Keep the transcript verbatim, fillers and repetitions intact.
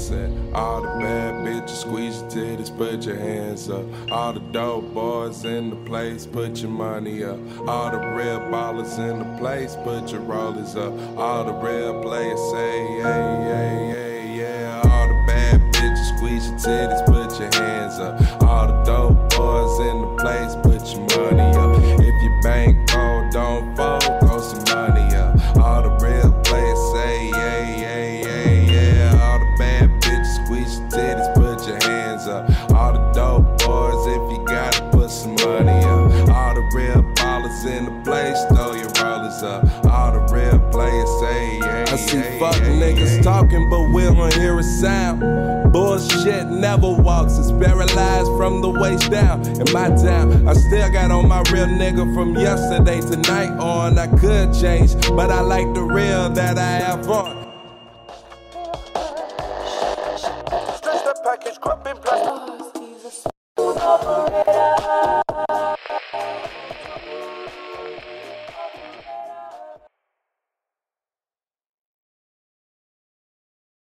said, all the bad bitches squeeze your titties, put your hands up. All the dope boys in the place, put your money up. All the real ballers in the place, put your rollers up. All the real players say, yeah, yeah, yeah, yeah. All the bad bitches squeeze your titties, put your hands up. All the dope boys in the place, put your money up. If you bankroll, don't fold, throw some money up. All the real players say, yeah, yeah, yeah, yeah. All the bad bitches squeeze your titties, put your hands up. All the dope boys, if you got it, put some money up. All the real ballers in the place, throw your rollers up. All the real players say, yeah, I see yeah, fuck yeah, niggas yeah. talking, but we don't hear a sound. Bullshit never walks, it's paralyzed from the waist down. In my town, I still got on my real nigga from yesterday. Tonight on, I could change, but I like the real that I have on. Stretch the package, crop in plastic.